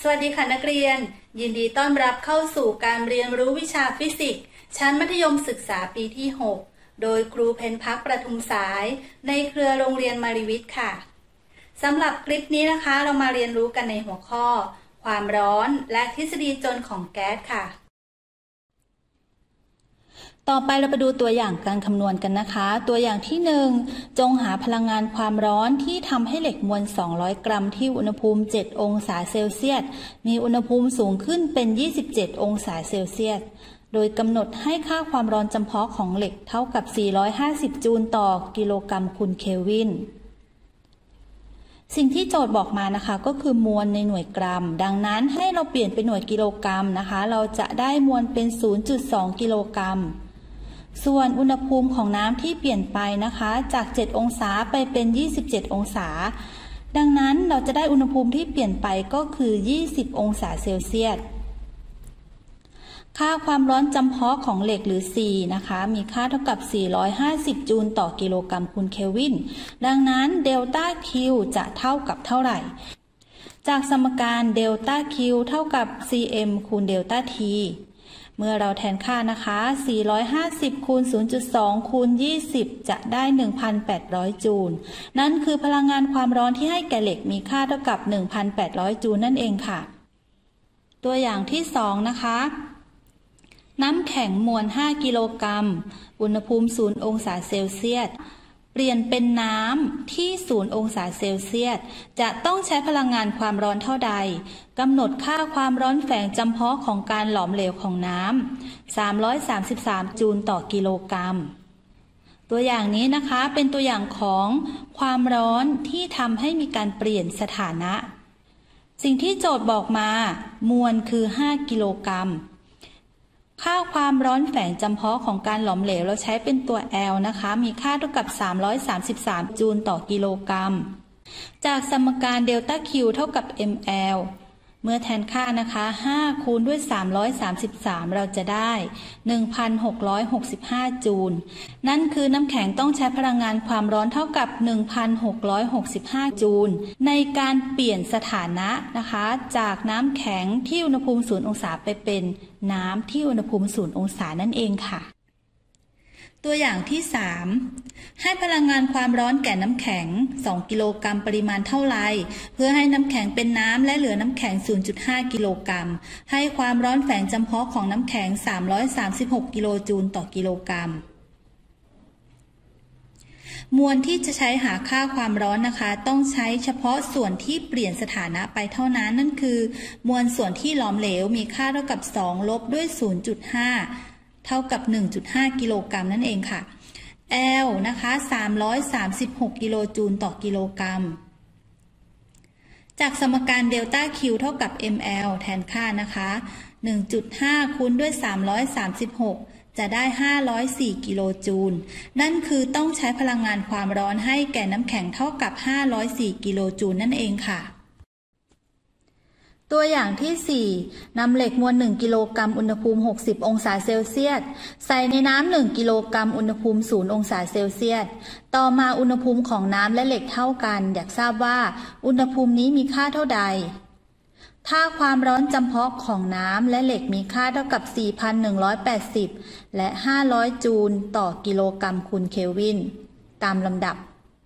สวัสดีค่ะนักเรียนยินดีต้อนรับเข้าสู่การเรียนรู้วิชาฟิสิกส์ชั้นมัธยมศึกษาปีที่ 6 โดยครูเพ็ญพักประทุมสายในเครือโรงเรียนมาริวิทย์ค่ะสำหรับคลิปนี้นะคะเรามาเรียนรู้กันในหัวข้อความร้อนและทฤษฎีจนของแก๊สค่ะต่อไปเราไปดูตัวอย่างการคำนวณกันนะคะตัวอย่างที่1จงหาพลังงานความร้อนที่ทำให้เหล็กมวล200 กรัมที่อุณหภูมิ7 องศาเซลเซียสมีอุณหภูมิสูงขึ้นเป็น27 องศาเซลเซียสโดยกำหนดให้ค่าความร้อนจำเพาะของเหล็กเท่ากับ450จูลต่อกิโลกรัมคูณเคลวินสิ่งที่โจทย์บอกมานะคะก็คือมวลในหน่วยกรัมดังนั้นให้เราเปลี่ยนเป็นหน่วยกิโลกรัมนะคะเราจะได้มวลเป็น 0.2 กิโลกรัมส่วนอุณหภูมิของน้ำที่เปลี่ยนไปนะคะจาก7 องศาไปเป็น27 องศาดังนั้นเราจะได้อุณหภูมิที่เปลี่ยนไปก็คือ20 องศาเซลเซียสค่าความร้อนจำเพาะของเหล็กหรือ C นะคะมีค่าเท่ากับ450จูลต่อกิโลกรัมคูณเคลวินดังนั้นเดลต้า Q จะเท่ากับเท่าไหร่จากสมการเดลต้า Q เท่ากับ Cm คูณเดลต้า Tเมื่อเราแทนค่านะคะ450คูณ 0.2 คูณ 20จะได้ 1,800 จูลนั่นคือพลังงานความร้อนที่ให้แก่เหล็กมีค่าเท่ากับ 1,800 จูลนั่นเองค่ะตัวอย่างที่2นะคะน้ำแข็งมวล5 กิโลกรัมอุณหภูมิ0 องศาเซลเซียสเปลี่ยนเป็นน้ำที่0 องศาเซลเซียสจะต้องใช้พลังงานความร้อนเท่าใดกำหนดค่าความร้อนแฝงจำเพาะของการหลอมเหลวของน้ำ333จูลต่อกิโลกรัมตัวอย่างนี้นะคะเป็นตัวอย่างของความร้อนที่ทำให้มีการเปลี่ยนสถานะสิ่งที่โจทย์บอกมามวลคือ5 กิโลกรัมค่าความร้อนแฝงจำเพาะของการหลอมเหลวเราใช้เป็นตัว L นะคะมีค่าเท่ากับ333จูลต่อกิโลกรัมจากสมการเดลต้า Q เท่ากับ mL เมื่อแทนค่านะคะ5คูณด้วย333เราจะได้ 1,665 จูลนั่นคือน้ำแข็งต้องใช้พลังงานความร้อนเท่ากับ 1,665 จูลในการเปลี่ยนสถานะนะคะจากน้ำแข็งที่อุณหภูมิ0 องศาไปเป็นน้ำที่อุณหภูมิ0 องศานั่นเองค่ะตัวอย่างที่3ให้พลังงานความร้อนแก่น้ำแข็ง2 กิโลกรัมปริมาณเท่าไรเพื่อให้น้ำแข็งเป็นน้ำและเหลือน้ำแข็ง 0.5 กิโลกรัมให้ความร้อนแฝงจำเพาะของน้ำแข็ง336 กิโลจูลต่อกิโลกรัมมวลที่จะใช้หาค่าความร้อนนะคะต้องใช้เฉพาะส่วนที่เปลี่ยนสถานะไปเท่านั้นนั่นคือมวลส่วนที่หลอมเหลวมีค่าเท่ากับ2ลบด้วย 0.5 เท่ากับ 1.5 กิโลกรัมนั่นเองค่ะ L นะคะ336 กิโลจูลต่อกิโลกรัมจากสมการเดลต้า Q เท่ากับ mL แทนค่านะคะ 1.5 คูณด้วย336จะได้504 กิโลจูลนั่นคือต้องใช้พลังงานความร้อนให้แก่น้ำแข็งเท่ากับ504 กิโลจูลนั่นเองค่ะตัวอย่างที่4นำเหล็กมวล1 กิโลกรัมอุณหภูมิ60 องศาเซลเซียสใส่ในน้ำ1 กิโลกรัมอุณหภูมิ0 องศาเซลเซียสต่อมาอุณหภูมิของน้ำและเหล็กเท่ากันอยากทราบว่าอุณหภูมินี้มีค่าเท่าใดถ้าความร้อนจำเพาะของน้ำและเหล็กมีค่าเท่ากับ 4,180 และ 500 จูลต่อกิโลกรัมคูณเคลวินตามลำดับ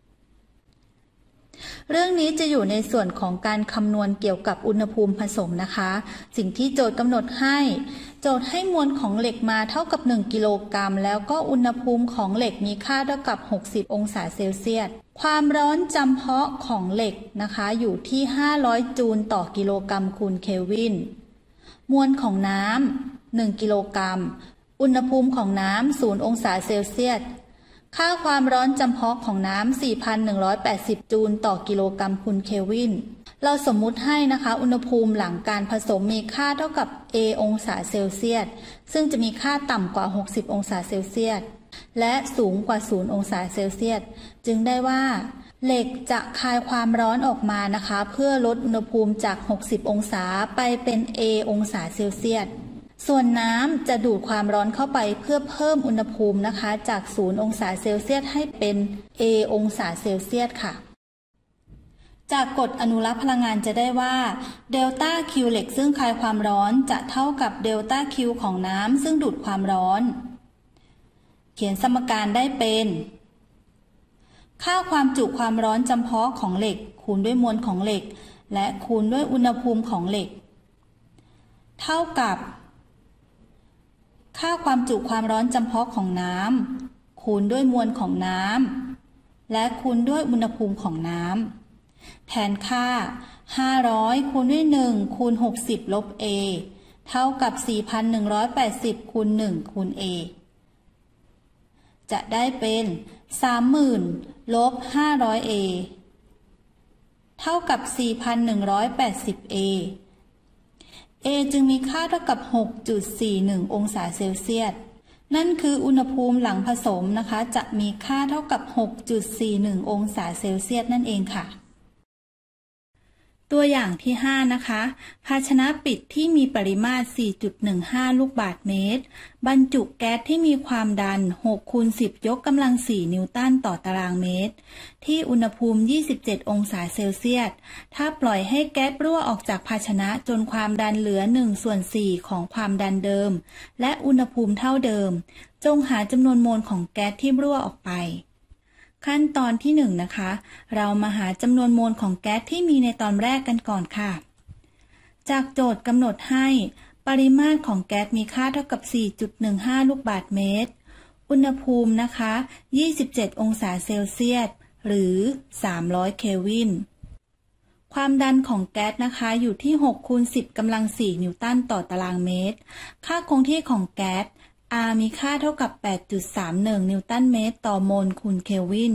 เรื่องนี้จะอยู่ในส่วนของการคำนวณเกี่ยวกับอุณหภูมิผสมนะคะสิ่งที่โจทย์กำหนดให้โจทย์ให้มวลของเหล็กมาเท่ากับ1 กิโลกรัมแล้วก็อุณหภูมิของเหล็กมีค่าเท่ากับ60 องศาเซลเซียสความร้อนจำเพาะของเหล็กนะคะอยู่ที่500จูลต่อกิโลกรัมคูณเคลวินมวลของน้ำ1 กิโลกรัมอุณหภูมิของน้ำ0 องศาเซลเซียสค่าความร้อนจำเพาะของน้ำ 4,180 จูลต่อกิโลกรัมคูณเคลวินเราสมมุติให้นะคะอุณหภูมิหลังการผสมมีค่าเท่ากับ A องศาเซลเซียสซึ่งจะมีค่าต่ำกว่า60 องศาเซลเซียสและสูงกว่า0 องศาเซลเซียสจึงได้ว่าเหล็กจะคายความร้อนออกมานะคะเพื่อลดอุณหภูมิจาก60 องศาไปเป็น A องศาเซลเซียสส่วนน้ำจะดูดความร้อนเข้าไปเพื่อเพิ่มอุณหภูมินะคะจาก0 องศาเซลเซียสให้เป็น A องศาเซลเซียสค่ะจากกฎอนุรักษ์พลังงานจะได้ว่าเดลต้าคิวเหล็กซึ่งคายความร้อนจะเท่ากับเดลต้าคิวของน้ำซึ่งดูดความร้อนเขียนสมการได้เป็นค่าความจุความร้อนจำเพาะของเหล็กคูณด้วยมวลของเหล็กและคูณด้วยอุณหภูมิของเหล็กเท่ากับค่าความจุความร้อนจำเพาะของน้ำคูณด้วยมวลของน้ำและคูณด้วยอุณหภูมิของน้ำแทนค่า500คูณด้วย1คูณ60ลบ a เท่ากับ 4,180 คูณ1คูณ a จะได้เป็น 30,000 ลบ 500a เท่ากับ 4,180a a จึงมีค่าเท่ากับ 6.41 องศาเซลเซียสนั่นคืออุณหภูมิหลังผสมนะคะจะมีค่าเท่ากับ 6.41 องศาเซลเซียสนั่นเองค่ะตัวอย่างที่5นะคะภาชนะปิดที่มีปริมาตร 4.15 ลูกบาศก์เมตรบรรจุแก๊สที่มีความดัน6คูณ10ยกกำลัง4นิวตันต่อตารางเมตรที่อุณหภูมิ27องศาเซลเซียสถ้าปล่อยให้แก๊สรั่วออกจากภาชนะจนความดันเหลือ1/4ของความดันเดิมและอุณหภูมิเท่าเดิมจงหาจำนวนโมลของแก๊สที่รั่วออกไปขั้นตอนที่1นะคะเรามาหาจำนวนโมลของแก๊สที่มีในตอนแรกกันก่อนค่ะจากโจทย์กำหนดให้ปริมาตรของแก๊สมีค่าเท่ากับ 4.15 ลูกบาศก์เมตรอุณหภูมินะคะ27องศาเซลเซียสหรือ300เคลวินความดันของแก๊สนะคะอยู่ที่6คูณ10กำลัง4นิวตันต่อตารางเมตรค่าคงที่ของแก๊สR มีค่าเท่ากับ 8.31 นิวตันเมตรต่อโมลคูณเคลวิน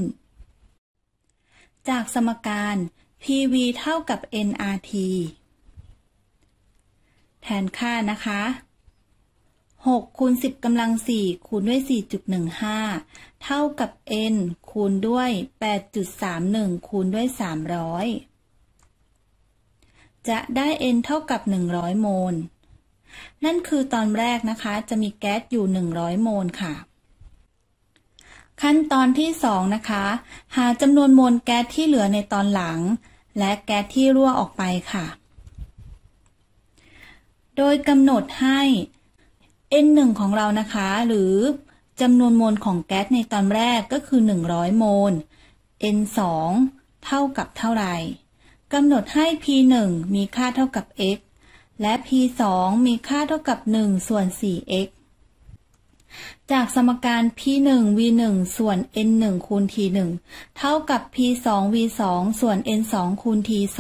จากสมการ PV เท่ากับ nRT แทนค่านะคะ6คูณ10กำลัง4คูณด้วย 4.15 เท่ากับ n คูณด้วย 8.31 คูณด้วย300จะได้ n เท่ากับ100โมลนั่นคือตอนแรกนะคะจะมีแก๊สอยู่100โมลค่ะขั้นตอนที่2นะคะหาจำนวนโมลแก๊สที่เหลือในตอนหลังและแก๊สที่รั่วออกไปค่ะโดยกำหนดให้ N1 ของเรานะคะหรือจำนวนโมลของแก๊สในตอนแรกก็คือ100โมล N2 เท่ากับเท่าไหร่กำหนดให้ P1 มีค่าเท่ากับ xและ P2 มีค่าเท่ากับ1ส่วน 4x จากสมการ P1 V1 ส่วน N1 คูณ T1 เท่ากับ P2 V2 ส่วน N2 คูณ T2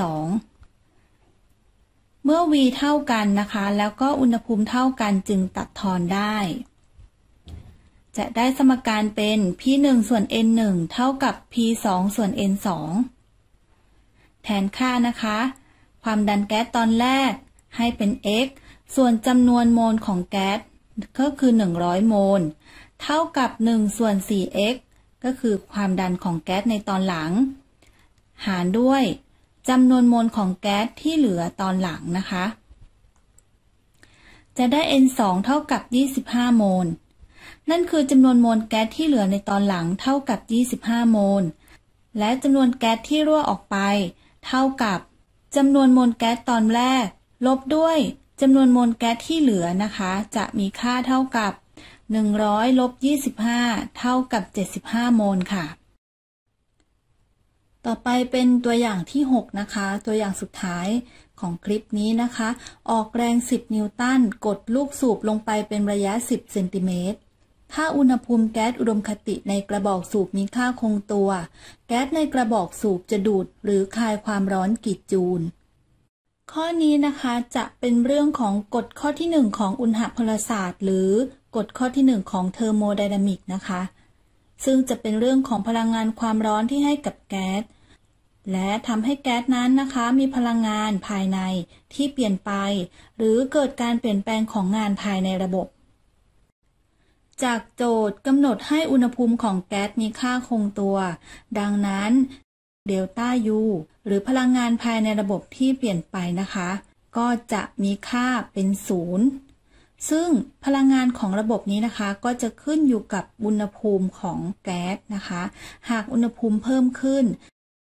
เมื่อ V เท่ากันนะคะแล้วก็อุณหภูมิเท่ากันจึงตัดทอนได้จะได้สมการเป็น P1 ส่วน N1 เท่ากับ P2 ส่วน N2 แทนค่านะคะความดันแก๊สตอนแรกให้เป็น x ส่วนจำนวนโมลของแก๊สก็คือ100โมลเท่ากับ1ส่วน 4x ก็คือความดันของแก๊สในตอนหลังหารด้วยจำนวนโมลของแก๊สที่เหลือตอนหลังนะคะจะได้ n2 เท่ากับ25โมลนั่นคือจำนวนโมลแก๊สที่เหลือในตอนหลังเท่ากับ25โมลและจำนวนแก๊สที่รั่วออกไปเท่ากับจำนวนโมลแก๊สตอนแรกลบด้วยจำนวนโมลแก๊สที่เหลือนะคะจะมีค่าเท่ากับ100ลบ25เท่ากับ75โมลค่ะต่อไปเป็นตัวอย่างที่6นะคะตัวอย่างสุดท้ายของคลิปนี้นะคะออกแรง10นิวตันกดลูกสูบลงไปเป็นระยะ10เซนติเมตรถ้าอุณหภูมิแก๊สอุดมคติในกระบอกสูบมีค่าคงตัวแก๊สในกระบอกสูบจะดูดหรือคายความร้อนกี่จูลข้อนี้นะคะจะเป็นเรื่องของกฎข้อที่1ของอุณหพลศาสตร์หรือกฎข้อที่1ของเทอร์โมไดนามิกนะคะซึ่งจะเป็นเรื่องของพลังงานความร้อนที่ให้กับแก๊สและทำให้แก๊สนั้นนะคะมีพลังงานภายในที่เปลี่ยนไปหรือเกิดการเปลี่ยนแปลงของงานภายในระบบจากโจทย์กำหนดให้อุณหภูมิของแก๊สมีค่าคงตัวดังนั้นเดลต้า U หรือพลังงานภายในระบบที่เปลี่ยนไปนะคะก็จะมีค่าเป็น0ซึ่งพลังงานของระบบนี้นะคะก็จะขึ้นอยู่กับอุณหภูมิของแก๊สนะคะหากอุณหภูมิเพิ่มขึ้น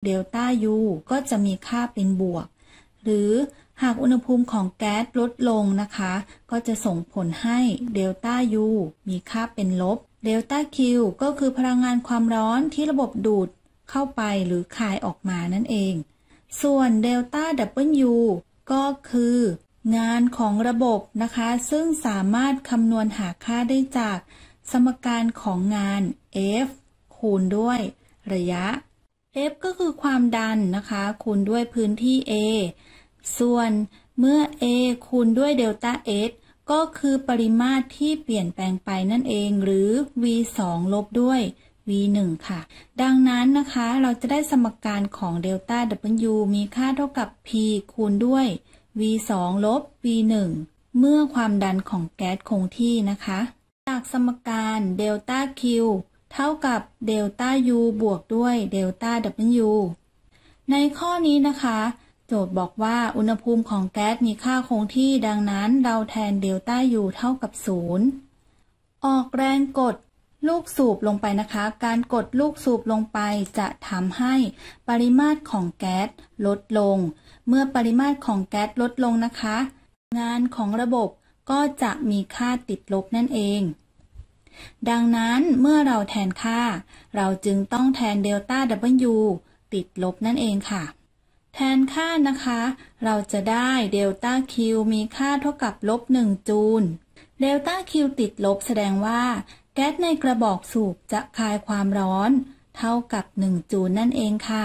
เดลต้า U ก็จะมีค่าเป็นบวกหรือหากอุณหภูมิของแก๊สลดลงนะคะก็จะส่งผลให้เดลต้า U มีค่าเป็นลบเดลต้า Q ก็คือพลังงานความร้อนที่ระบบดูดเข้าไปหรือคายออกมานั่นเองส่วนเดลต้า W ก็คืองานของระบบนะคะซึ่งสามารถคำนวณหาค่าได้จากสมการของงาน F คูณด้วยระยะ F ก็คือความดันนะคะคูณด้วยพื้นที่ A ส่วนเมื่อ A คูณด้วยเดลต้า S ก็คือปริมาตรที่เปลี่ยนแปลงไปนั่นเองหรือ V2 ลบด้วย V1 ค่ะดังนั้นนะคะเราจะได้สมการของเดลต้า W มีค่าเท่ากับ P คูณด้วย V2 ลบ V1 เมื่อความดันของแก๊สคงที่นะคะจากสมการเดลต้า Q เท่ากับเดลต้า U บวกด้วยเดลต้า W ในข้อนี้นะคะโจทย์บอกว่าอุณหภูมิของแก๊สมีค่าคงที่ดังนั้นเราแทนเดลต้า U เท่ากับ0ออกแรงกดลูกสูบลงไปนะคะการกดลูกสูบลงไปจะทำให้ปริมาตรของแก๊สลดลงเมื่อปริมาตรของแก๊สลดลงนะคะงานของระบบก็จะมีค่าติดลบนั่นเองดังนั้นเมื่อเราแทนค่าเราจึงต้องแทนเดลต้า W ติดลบนั่นเองค่ะแทนค่านะคะเราจะได้เดลต้า Q มีค่าเท่ากับลบ1จูลเดลต้า Q ติดลบแสดงว่าแก๊สในกระบอกสูบจะคายความร้อนเท่ากับ1จูลนั่นเองค่ะ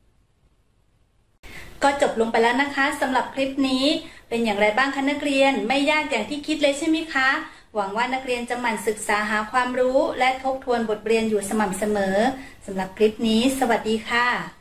ก็จบลงไปแล้วนะคะสำหรับคลิปนี้เป็นอย่างไรบ้างคะนักเรียนไม่ยากอย่างที่คิดเลยใช่ไหมคะหวังว่านักเรียนจะหมั่นศึกษาหาความรู้และทบทวนบทเรียนอยู่สม่ำเสมอสำหรับคลิปนี้สวัสดีค่ะ